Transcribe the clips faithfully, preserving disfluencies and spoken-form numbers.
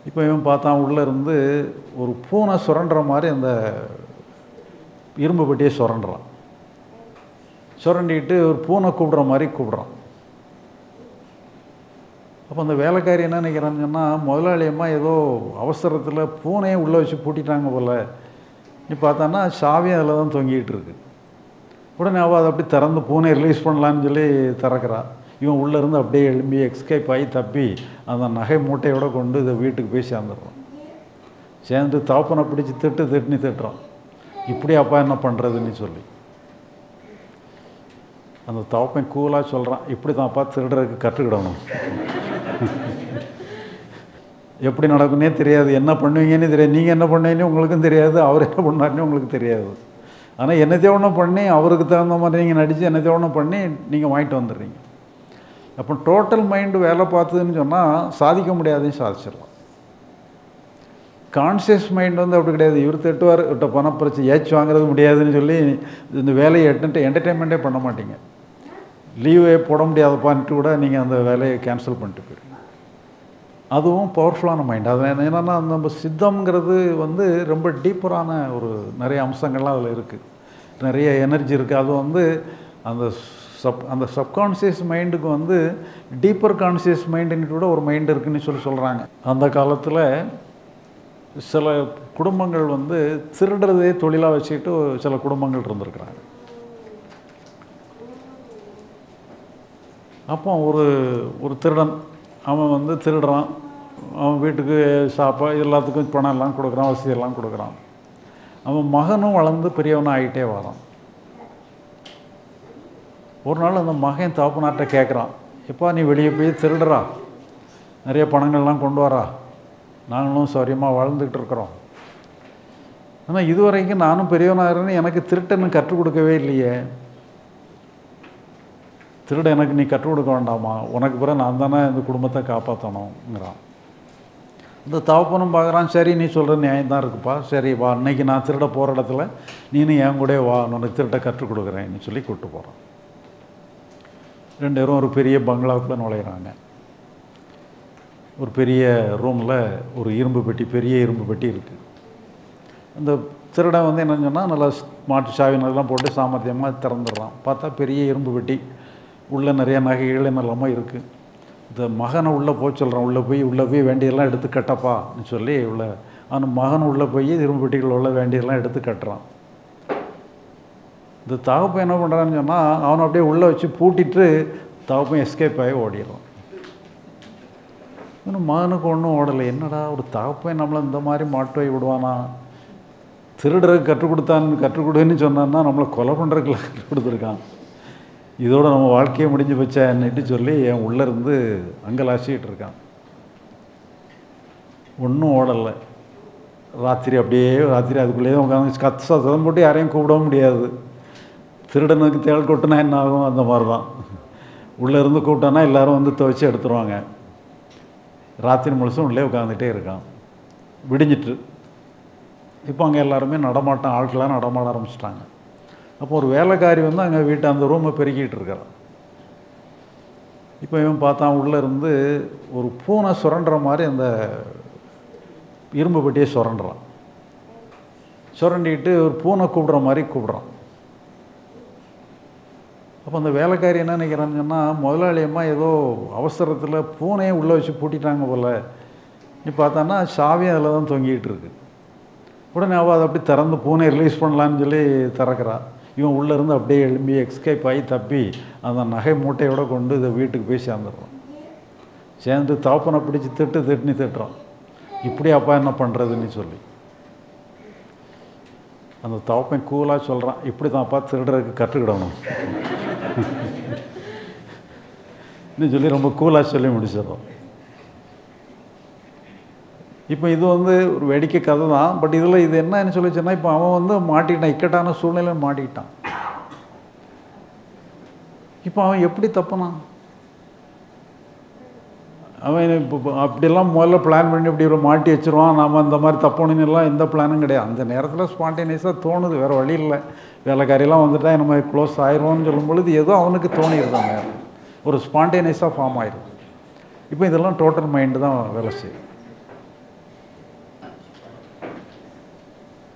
இப்போ இவன் பார்த்தான் உள்ளே இருந்து ஒரு பூனை சுரண்டுற மாதிரி அந்த இரும்பு பெட்டியை சுரண்டுறான். சுரண்டிட்டு ஒரு பூனை கூப்பிடுற மாதிரி கூப்பிட்றான். அப்போ அந்த வேலைக்காரி என்ன நினைக்கிறான்னு சொன்னால், முதலாளி அம்மா ஏதோ அவசரத்தில் பூனையை உள்ளே வச்சு பூட்டிட்டாங்க போல். நீ பார்த்தான்னா சாவியும் அதில் தான் தொங்கிட்டு இருக்கு. உடனே அவள் அதை அப்படி திறந்து பூனையை ரிலீஸ் பண்ணலான்னு சொல்லி திறக்கிறான். இவன் உள்ளேருந்து அப்படியே எழும்பி எக்ஸ்கேப் ஆகி தப்பி அந்த நகை மூட்டையோடு கொண்டு இதை வீட்டுக்கு போய் சேர்ந்துடுறான். சேர்ந்து தாப்பனை பிடிச்சி திட்டு திட்டுன்னு திட்டுறான். இப்படி அப்பா என்ன பண்ணுறதுன்னு சொல்லி அந்த தாப்பன் கூலாக சொல்கிறான், இப்படி தான் அப்பா திருடுறதுக்கு கற்றுக்கிடணும். எப்படி நடக்குன்னே தெரியாது, என்ன பண்ணுவீங்கன்னு தெரியாது, நீங்கள் என்ன பண்ணுவீங்கன்னு உங்களுக்கும் தெரியாது, அவர் என்ன பண்ணாருன்னு உங்களுக்கு தெரியாது. ஆனால் என்னத்தையோ ஒன்று பண்ணி அவருக்கு தகுந்த மாதிரி நீங்கள் நடித்து என்னத்தையோ ஒன்று பண்ணி நீங்கள் வாங்கிட்டு வந்துடுறீங்க. அப்போ டோட்டல் மைண்டு வேலை பார்த்ததுன்னு சொன்னால் சாதிக்க முடியாதுன்னு சாதிச்சிடலாம். கான்சியஸ் மைண்ட் வந்து அப்படி கிடையாது. இவர் திட்டுவார், இவர்கிட்ட பணப்பிரச்சனை ஏச்சு வாங்குறது முடியாதுன்னு சொல்லி இந்த வேலையை எட்டுன்ட்டு என்டர்டெயின்மெண்ட்டே பண்ண மாட்டீங்க. லீவே போட முடியாதப்பான்ட்டு கூட நீங்கள் அந்த வேலையை கேன்சல் பண்ணிட்டு போயிருங்க. அதுவும் பவர்ஃபுல்லான மைண்ட். அது என்னென்னா நம்ம சித்தம்ங்கிறது வந்து ரொம்ப டீப்பரான ஒரு நிறைய அம்சங்கள்லாம் அதில் இருக்குது, நிறைய எனர்ஜி இருக்குது. அது வந்து அந்த சப் அந்த சப்கான்ஷியஸ் மைண்டுக்கு வந்து டீப்பர் கான்ஷியஸ் மைண்டுன்னு கூட ஒரு மைண்டு இருக்குதுன்னு சொல்லி சொல்கிறாங்க. அந்த காலத்தில் சில குடும்பங்கள் வந்து திருடுறதே தொழிலாக வச்சுக்கிட்டு சில குடும்பங்கள் இருந்திருக்கிறாங்க. அப்போ ஒரு ஒரு திருடன் அவன் வந்து திருடுறான். அவன் வீட்டுக்கு சாப்பாடு எல்லாத்துக்கும் பணம் எல்லாம் கொடுக்குறான், வசதியெல்லாம் கொடுக்குறான். அவன் மகனும் வளர்ந்து பெரியவனாக ஆகிட்டே வரான். ஒரு நாள் அந்த மகன் தகப்பனார்ட்ட கேட்குறான், எப்பா நீ வெளியே போய் திருடுறா, நிறைய பணங்கள்லாம் கொண்டு வரா, நாங்களும் சௌரியமாக வாழ்ந்துக்கிட்டு இருக்கிறோம். ஆனால் இதுவரைக்கும் நானும் பெரியவனாகிறேன்னு எனக்கு திருட்டன்னு கற்றுக் கொடுக்கவே இல்லையே, திருட எனக்கு நீ கற்றுக் கொடுக்க வேண்டாமா, உனக்கு பிறகு நான் தானே இந்த குடும்பத்தை காப்பாற்றணுங்கிறான். இந்த தகப்பனும் பார்க்குறான், சரி நீ சொல்கிற நியாயம் தான் இருக்குப்பா, சரி வா, அன்னைக்கு நான் திருட போகிற இடத்துல நீனும் என் கூட வா, உனக்கு திருட்ட கற்றுக் கொடுக்குறேன்னு சொல்லி கூப்பிட்டு போகிறான். ரெண்டு பேரும் ஒரு பெரிய பங்களாவுக்குள்ளே நுழையிறாங்க. ஒரு பெரிய ரூமில் ஒரு இரும்பு பெட்டி, பெரிய இரும்பு பெட்டி இருக்குது. அந்த திருடன் வந்து என்ன சொன்னால் நல்லா மாட்டு சாவினெல்லாம் போட்டு சாமர்த்தியமாக திறந்துடுறான். பார்த்தா பெரிய இரும்பு பெட்டி, உள்ளே நிறைய நகைகள் என்னெல்லாமோ இருக்குது. இந்த மகனை உள்ளே போய் சொல்கிறான், உள்ளே போய் உள்ளே போய் வேண்டியதெல்லாம் எடுத்து கட்டப்பான்னு சொல்லி உள்ள அவன் மகன் உள்ளே போய் இரும்பு பெட்டிகள் உள்ள வேண்டியதெல்லாம் எடுத்து கட்டுறான். இந்த தகப்பன் என்ன பண்ணுறான்னு சொன்னால் அவனை அப்படியே உள்ளே வச்சு பூட்டிட்டு தகப்பன் எஸ்கேப் ஆகி ஓடிடுறான். இன்னும் மகனுக்கு ஒன்றும் ஓடலை. என்னடா ஒரு தகப்பன் நம்மளை இந்த மாதிரி மாட்டுவை விடுவானா, திருடுறதுக்கு கற்றுக் கொடுத்தான்னு கற்றுக் கொடுன்னு சொன்னான்னா நம்மளை கொலை பண்ணுறதுக்குலாம் கற்றுக் கொடுத்துருக்கான், இதோட நம்ம வாழ்க்கையை முடிஞ்சு வச்சேன்னுட்டு சொல்லி என் உள்ளே இருந்து அங்கலாசிக்கிட்டு இருக்கான். ஒன்றும் ஓடலை. ராத்திரி அப்படியே ராத்திரி அதுக்குள்ளேயே உட்காந்து கத்து சத்தம் போட்டு யாரையும் கூப்பிடவும் முடியாது. திருடனுக்கு தேள் கொட்டினா என்ன ஆகும், அந்த மாதிரி தான். உள்ளே இருந்து கூப்பிட்டானா எல்லோரும் வந்து துவைச்சி எடுத்துருவாங்க. ராத்திரி முழுசும் உள்ளே உட்காந்துகிட்டே இருக்கான். விடிஞ்சிட்டு இப்போ அங்கே எல்லாருமே நடமாட்டம், ஆட்களாக நடமாட ஆரம்பிச்சிட்டாங்க. அப்போ ஒரு வேலைக்காரி வந்து அங்கே வீட்டை அந்த ரூமை பெருக்கிட்டு இருக்கிறான். இப்போ இவன் பார்த்தான் உள்ளே இருந்து ஒரு பூனை சுரண்டுற மாதிரி அந்த இரும்பு பெட்டியை சுரண்டுறான். சுரண்டிட்டு ஒரு பூனை கூப்பிடுற மாதிரி கூப்பிட்றான். அப்போ அந்த வேலைக்காரி என்ன நினைக்கிறான்னு சொன்னால், முதலாளி அம்மா ஏதோ அவசரத்தில் பூனையை உள்ளே வச்சு பூட்டிட்டாங்க போல். நீ பார்த்தான்னா சாவியும் அதில் தான் தொங்கிட்டு இருக்கு. உடனே அவள் அதை அப்படி திறந்து பூனையை ரிலீஸ் பண்ணலான்னு சொல்லி திறக்கிறான். இவன் உள்ளேருந்து அப்படியே எழும்பி எக்ஸ்கேப் ஆகி தப்பி அந்த நகை மூட்டையோடு கொண்டு இதை வீட்டுக்கு போய் சேர்ந்துடுறான். சேர்ந்து தாப்பனை பிடிச்சி திட்டு திட்டுன்னு திட்டுறான், இப்படி அப்பா என்ன பண்ணுறதுன்னு சொல்லி அந்த தாப்பன் கூலாக சொல்கிறான், இப்படி தான் அப்பா திருடுறதுக்கு கற்றுக்கிடணும் இன்னும் சொல்லி ரொம்ப கூலாக சொல்லி முடிச்சிடறோம். இப்போ இது வந்து ஒரு வேடிக்கை கதை தான். பட் இதில் இது என்னன்னு சொல்லிச்சுன்னா, இப்போ அவன் வந்து மாட்டிக்கிட்டான், இக்கட்டான சூழ்நிலை மாட்டிக்கிட்டான். இப்போ அவன் எப்படி தப்புனான்? அவன் இப்போ அப்படியெல்லாம் முதல்ல பிளான் பண்ணி இப்படி மாட்டி வச்சுருவான், நாம் இந்த மாதிரி தப்பணுன்னு எல்லாம் எந்த பிளானும் கிடையாது. அந்த நேரத்தில் ஸ்பான்டேனியஸாக தோணுது, வேறு வழி இல்லை. வேலைக்காரியெல்லாம் வந்துட்டா நம்ம க்ளோஸ் ஆயிடுவோம்னு சொல்லும் பொழுது ஏதோ அவனுக்கு தோணிடுது, அந்த நேரம் ஒரு ஸ்பான்டேனியஸாக ஃபார்ம் ஆயிடுது. இப்போ இதெல்லாம் டோட்டல் மைண்டு தான் வேலை செய்யும்.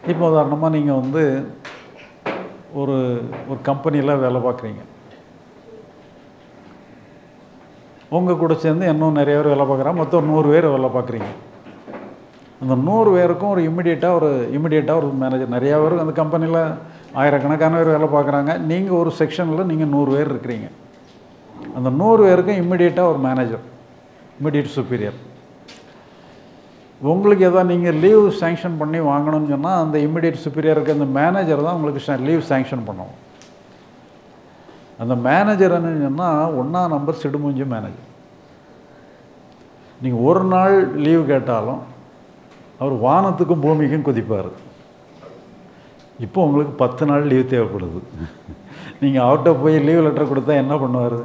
இப்போ உதாரணமாக நீங்கள் வந்து ஒரு ஒரு கம்பெனியில் வேலை பார்க்குறீங்க. உங்கள் கூட சேர்ந்து இன்னும் நிறைய பேர் வேலை பார்க்குறாங்க. மொத்தம் நூறு பேர் வேலை பார்க்குறீங்க. அந்த நூறு பேருக்கும் ஒரு இம்மிடியேட்டாக ஒரு இம்மிடியேட்டாக ஒரு மேனேஜர், நிறையா பேர் அந்த கம்பெனியில் ஆயிரக்கணக்கான பேர் வேலை பார்க்குறாங்க. நீங்கள் ஒரு செக்ஷனில் நீங்கள் நூறு பேர் இருக்கிறீங்க. அந்த நூறு பேருக்கும் இம்மிடியேட்டாக ஒரு மேனேஜர், இம்மிடியேட் சுப்பீரியர். உங்களுக்கு எதாவது நீங்கள் லீவ் சேங்ஷன் பண்ணி வாங்கணும்னு சொன்னால் அந்த இம்மிடியேட் சுப்பீரியருக்கு அந்த மேனேஜர் தான் உங்களுக்கு லீவ் சேங்ஷன் பண்ணுவோம். அந்த மேனேஜர் என்னன்னு சொன்னால் ஒன்றா நம்பர் சிடுமூஞ்சி மேனேஜர். நீங்கள் ஒரு நாள் லீவு கேட்டாலும் அவர் வானத்துக்கும் பூமிக்கும் குதிப்பார். இப்போ உங்களுக்கு பத்து நாள் லீவ் தேவைப்படுது. நீங்கள் அவர்கிட்ட போய் லீவ் லெட்டர் கொடுத்தா என்ன பண்ணுவார்?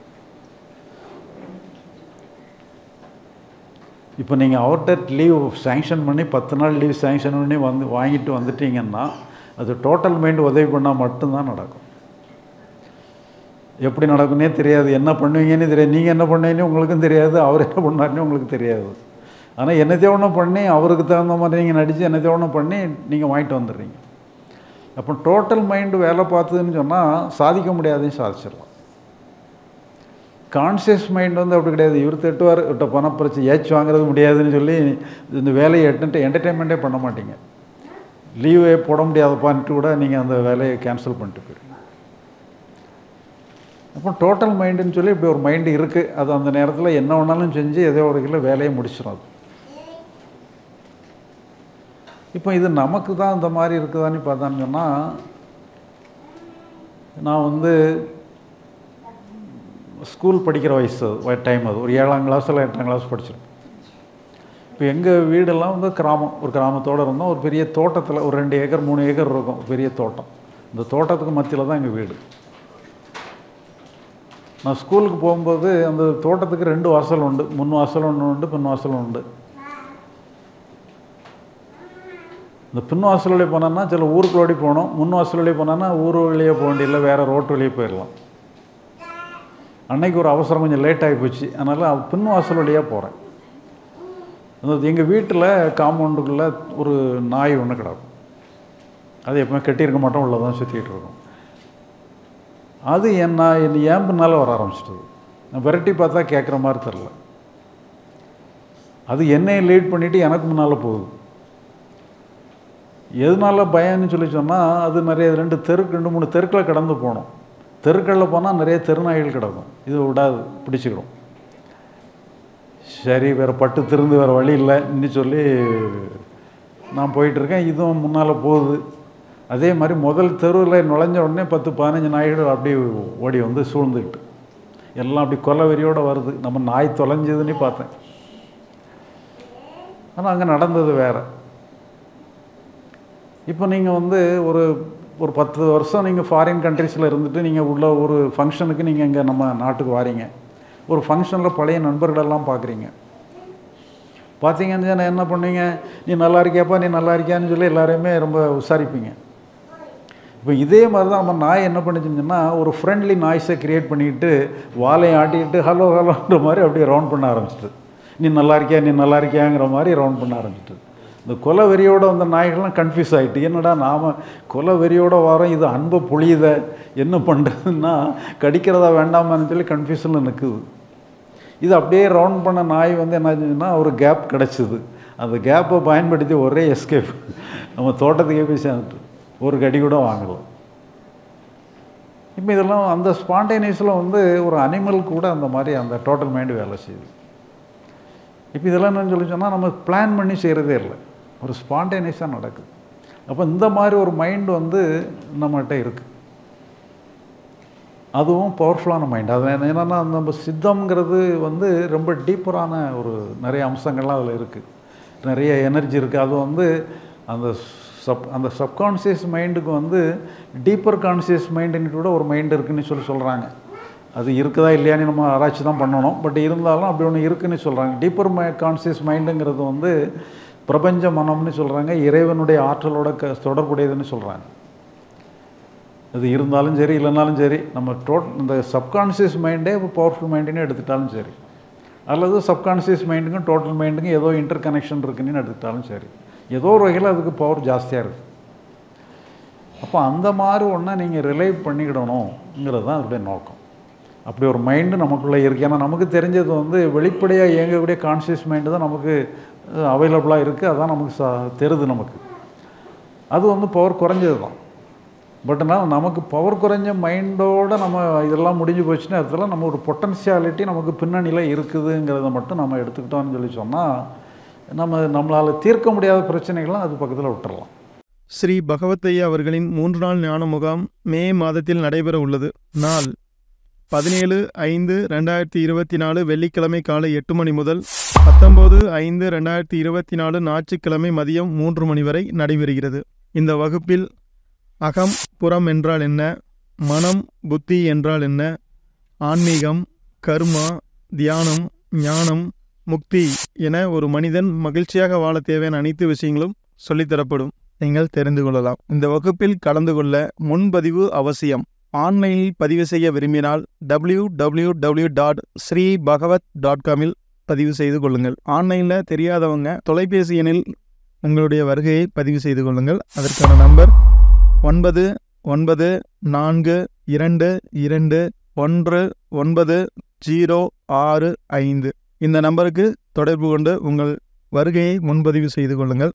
இப்போ நீங்கள் அவர்கிட்ட லீவ் சேங்ஷன் பண்ணி பத்து நாள் லீவ் சேங்ஷன் பண்ணி வந்து வாங்கிட்டு வந்துட்டீங்கன்னா அது டோட்டல் மைண்ட் உதவி பண்ணால் மட்டும்தான் நடக்கும். எப்படி நடக்குன்னே தெரியாது, என்ன பண்ணுவீங்கன்னு தெரியாது, நீங்கள் என்ன பண்ணுவீங்கன்னு உங்களுக்கும் தெரியாது, அவர் என்ன பண்ணாருன்னு உங்களுக்கு தெரியாது. ஆனால் என்னத்தையோ ஒன்று பண்ணி அவருக்கு தகுந்த மாதிரி நீங்கள் நடித்து என்னத்தையோ ஒன்று பண்ணி நீங்கள் வாங்கிட்டு வந்துடுறீங்க. அப்போ டோட்டல் மைண்டு வேலை பார்த்ததுன்னு சொன்னால் சாதிக்க முடியாதையும் சாதிச்சிடலாம். கான்சியஸ் மைண்ட் வந்து அப்படி கிடையாது. இவர் திட்டுவார், இவர்கிட்ட பணம் பிரச்சனை ஏச்சு வாங்குறது முடியாதுன்னு சொல்லி இந்த வேலையை எட்டு என்டர்டெயின்மெண்ட்டே பண்ண மாட்டீங்க. லீவே போட முடியாதப்பான்ட்டு கூட நீங்கள் அந்த வேலையை கேன்சல் பண்ணிட்டு போயிருங்க. அப்போ டோட்டல் மைண்டுன்னு சொல்லி இப்படி ஒரு மைண்டு இருக்குது. அது அந்த நேரத்தில் என்ன வேணாலும் செஞ்சு எதோ ஒரு கிலோ வேலையை முடிச்சிடும். அது இப்போ இது நமக்கு தான் இந்த மாதிரி இருக்குதான்னு பார்த்தான்னு சொன்னால், நான் வந்து ஸ்கூல் படிக்கிற வயசு டைம், அது ஒரு ஏழாம் கிளாஸில் எட்டாம் கிளாஸ் படிச்சிருப்பேன். இப்போ எங்கள் வீடெல்லாம் வந்து கிராமம், ஒரு கிராமத்தோடு இருந்தோம். ஒரு பெரிய தோட்டத்தில் ஒரு ரெண்டு ஏக்கர் மூணு ஏக்கர் இருக்கும், பெரிய தோட்டம். இந்த தோட்டத்துக்கு மத்தியில் தான் எங்கள் வீடு. நான் ஸ்கூலுக்கு போகும்போது அந்த தோட்டத்துக்கு ரெண்டு வாசல் உண்டு, முன் வாசல் ஒன்று உண்டு, பின் வாசல் உண்டு. இந்த பின் வாசல் வழியே போனோன்னா சில ஊருக்குள்ளோடி போனோம், முன் வாசல் வழியே போனோன்னா ஊர் வழியே போக வேண்டியதில்லை, வேறு ரோட்டு வழியே போயிடலாம். அன்னைக்கு ஒரு அவசரம் கொஞ்சம் லேட் ஆகி போச்சு, அதனால் பின் வாசல் வழியாக போகிறேன். அந்த எங்கள் வீட்டில் காம்பவுண்டுக்குள்ளே ஒரு நாய் ஒன்று கிடக்கும். அது எப்பவுமே கட்டியிருக்க மாட்டோம், உள்ளே தான் சுற்றிக்கிட்டு இருக்கும். அது என் நாய் என் ஏன் பின்னால் வர ஆரம்பிச்சிட்டது. நான் விரட்டி பார்த்தா கேட்குற மாதிரி தெரில. அது என்னையை லீட் பண்ணிவிட்டு எனக்கு முன்னால் போகுது. எதனால பயம்னு சொல்லி சொன்னால், அது நிறைய ரெண்டு தெருக்கு ரெண்டு மூணு தெருக்களில் கடந்து போனோம். தெருக்களில் போனால் நிறைய தெருநாய்கள் கிடக்கும், இது விடாது, பிடிச்சிக்கிடும். சரி வேறு பட்டு திருந்து வேறு வழி இல்லைன்னு சொல்லி நான் போயிட்டுருக்கேன். இதுவும் முன்னால் போகுது. அதே மாதிரி முதல் தெருவில் நுழைஞ்ச உடனே பத்து பதினஞ்சு நாய்கள் அப்படி ஓடி வந்து சூழ்ந்துக்கிட்டு எல்லாம் அப்படி கொலை வெறியோடு வருது. நம்ம நாய் தொலைஞ்சதுன்னு பார்த்தேன், ஆனால் அங்கே நடந்தது வேறு. இப்போ நீங்கள் வந்து ஒரு ஒரு பத்து வருஷம் நீங்கள் ஃபாரின் கண்ட்ரீஸில் இருந்துட்டு நீங்கள் உள்ள ஒரு ஃபங்க்ஷனுக்கு நீங்கள் இங்கே நம்ம நாட்டுக்கு வாரீங்க. ஒரு ஃபங்க்ஷனில் பழைய நண்பர்களெல்லாம் பார்க்குறீங்க. பார்த்தீங்கன்னு என்ன பண்ணுவீங்க? நீ நல்லா இருக்கியாப்பா, நீ நல்லா இருக்கியான்னு சொல்லி எல்லாரையுமே ரொம்ப விசாரிப்பீங்க. இப்போ இதே மாதிரி தான் நம்ம நாய் என்ன பண்ணிச்சுன்னா, ஒரு ஃப்ரெண்ட்லி நாய்ஸை க்ரியேட் பண்ணிக்கிட்டு வாலையை ஆட்டிக்கிட்டு ஹலோ ஹலோன்ற மாதிரி அப்படியே ரவுண்ட் பண்ண ஆரம்பிச்சிட்டு, நீ நல்லா இருக்கியா நீ நல்லா இருக்கியாங்கிற மாதிரி ரவுண்ட் பண்ண ஆரம்பிச்சிட்டு. இந்த கொலை வெறியோடு வந்த நாய்கள்லாம் கன்ஃபியூஸ் ஆகிட்டு, என்னடா நாம் கொலை வெறியோடு வரோம், இது அன்பை பொழியுத என்ன பண்ணுறதுன்னா கடிக்கிறதா வேண்டாமான்னு சொல்லி கன்ஃபியூஷனில் நிற்குது. இது அப்படியே ரவுண்ட் பண்ண நாய் வந்து என்ன ஆச்சுன்னா ஒரு கேப் கிடச்சிது. அந்த கேப்பை பயன்படுத்தி ஒரே எஸ்கேப், நம்ம தோட்டத்துக்கே போய் சேர்ந்துட்டு ஒரு கடி கூட வாங்கலாம். இப்போ இதெல்லாம் அந்த ஸ்பான்டேனியஸில் வந்து ஒரு அனிமல் கூட அந்த மாதிரி அந்த டோட்டல் மைண்டு வேலை செய்யுது. இப்போ இதெல்லாம் என்னன்னு சொல்லி சொன்னால் நம்ம பிளான் பண்ணி செய்கிறதே இல்லை, ஒரு ஸ்பான்டேனியஸாக நடக்குது. அப்போ இந்த மாதிரி ஒரு மைண்டு வந்து நம்மகிட்ட இருக்குது. அதுவும் பவர்ஃபுல்லான மைண்ட். அது என்னென்னா நம்ம சித்தம்ங்கிறது வந்து ரொம்ப டீப்பரான ஒரு நிறைய அம்சங்கள்லாம் அதில் இருக்குது, நிறைய எனர்ஜி இருக்குது. அது வந்து அந்த சப் அந்த சப்கான்ஷியஸ் மைண்டுக்கு வந்து டீப்பர் கான்ஷியஸ் மைண்டுன்னு கூட ஒரு மைண்டு இருக்குதுன்னு சொல்லி சொல்கிறாங்க. அது இருக்குதா இல்லையான்னு நம்ம ஆராய்ச்சி தான் பண்ணணும். பட் இருந்தாலும் அப்படி ஒன்று இருக்குதுன்னு சொல்கிறாங்க. டீப்பர் மை கான்ஷியஸ் மைண்டுங்கிறது வந்து பிரபஞ்ச மனம்னு சொல்கிறாங்க, இறைவனுடைய ஆற்றலோட க தொடர்புடையதுன்னு சொல்கிறாங்க. அது இருந்தாலும் சரி இல்லைனாலும் சரி, நம்ம டோட் இந்த சப்கான்ஷியஸ் மைண்டே இப்போ பவர்ஃபுல் மைண்டுன்னு எடுத்துட்டாலும் சரி, அல்லது சப்கான்ஷியஸ் மைண்டுக்கும் டோட்டல் மைண்டுக்கும் ஏதோ இன்டர் கனெக்ஷன் இருக்குன்னு எடுத்துக்கிட்டாலும் சரி, ஏதோ ஒரு வகையில் அதுக்கு பவர் ஜாஸ்தியாக இருக்குது. அப்போ அந்த மாதிரி ஒன்றை நீங்கள் ரிலைவ் பண்ணிக்கிடணுங்கிறது தான் அதோடைய நோக்கம். அப்படி ஒரு மைண்டு நமக்குள்ளே இருக்குது. ஏன்னா நமக்கு தெரிஞ்சது வந்து வெளிப்படையாக இயங்கக்கூடிய கான்ஷியஸ் மைண்டு தான் நமக்கு அவைலபிளாக இருக்குது. அதுதான் நமக்கு ச தெரியுது நமக்கு. அது வந்து பவர் குறைஞ்சது தான். பட் ஆனால் நமக்கு பவர் குறைஞ்ச மைண்டோடு நம்ம இதெல்லாம் முடிஞ்சு போச்சுன்னா அதெல்லாம் நம்ம ஒரு பொட்டன்ஷியாலிட்டி நமக்கு பின்னணியில் இருக்குதுங்கிறத மட்டும் நம்ம எடுத்துக்கிட்டோம்னு சொல்லி சொன்னால் நம்ம நம்மளால் தீர்க்க முடியாத பிரச்சனைகள்லாம் அது பக்கத்தில் விட்டுறலாம். ஸ்ரீ பகவத்தையா அவர்களின் மூன்று நாள் ஞான முகாம் மே மாதத்தில் நடைபெற உள்ளது. நாள் பதினேழு ஐந்து ரெண்டாயிரத்தி இருபத்தி நாலு வெள்ளிக்கிழமை காலை எட்டு மணி முதல் பத்தொம்போது ஐந்து ரெண்டாயிரத்தி இருபத்தி நாலு ஞாயிற்றுக்கிழமை மதியம் மூன்று மணி வரை நடைபெறுகிறது. இந்த வகுப்பில் அகம் புறம் என்றால் என்ன, மனம் புத்தி என்றால் என்ன, ஆன்மீகம், கர்மா, தியானம், ஞானம், முக்தி என ஒரு மனிதன் மகிழ்ச்சியாக வாழ தேவையான அனைத்து விஷயங்களும் சொல்லித்தரப்படும். நீங்கள் தெரிந்து கொள்ளலாம். இந்த வகுப்பில் கலந்து கொள்ள முன்பதிவு அவசியம். ஆன்லைனில் பதிவு செய்ய விரும்பினால் W W W dot Sri Bhagavath dot காமில் பதிவு செய்து கொள்ளுங்கள். ஆன்லைனில் தெரியாதவங்க தொலைபேசி எண்ணில் உங்களுடைய வருகையை பதிவு செய்து கொள்ளுங்கள். அதற்கான நம்பர் ஒன்பது ஒன்பது நான்கு இரண்டு இரண்டு ஒன்று ஒன்பது ஜீரோ ஆறு ஐந்து. இந்த நம்பருக்கு தொடர்பு கொண்டு உங்கள் வருகையை முன்பதிவு செய்து கொள்ளுங்கள்.